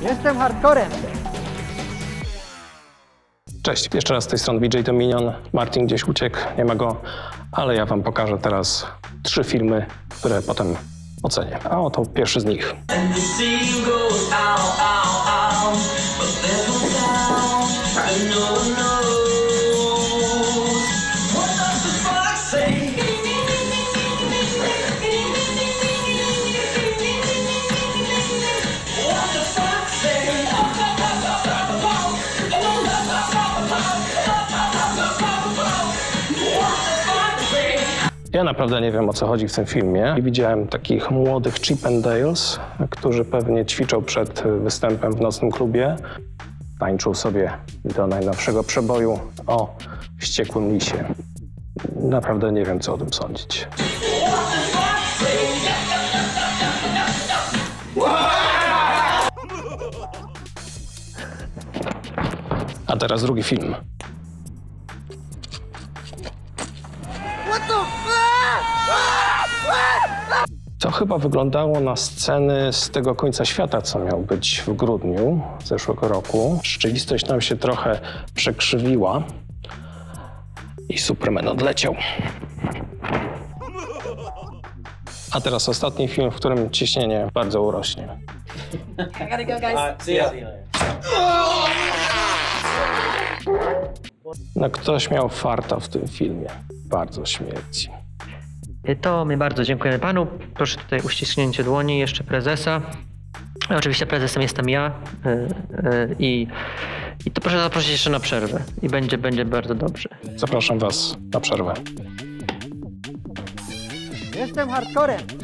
Jestem hardcorem. Cześć, jeszcze raz z tej strony BJ Dominion. Martin gdzieś uciekł, nie ma go, ale ja wam pokażę teraz 3 filmy, które potem ocenię. A oto pierwszy z nich. Ja naprawdę nie wiem, o co chodzi w tym filmie. Widziałem takich młodych Chippendales, którzy pewnie ćwiczą przed występem w nocnym klubie. Tańczą sobie do najnowszego przeboju o wściekłym lisie. Naprawdę nie wiem, co o tym sądzić. A teraz drugi film. To chyba wyglądało na sceny z tego końca świata, co miał być w grudniu zeszłego roku. Rzeczywistość nam się trochę przekrzywiła i Superman odleciał. A teraz ostatni film, w którym ciśnienie bardzo urośnie. I gotta go, guys. See ya. No, ktoś miał farta w tym filmie. Bardzo śmierci. To my bardzo dziękujemy panu. Proszę tutaj uściśnięcie dłoni, jeszcze prezesa. Oczywiście prezesem jestem ja i to proszę zaprosić jeszcze na przerwę i będzie bardzo dobrze. Zapraszam was na przerwę. Jestem hardcorem.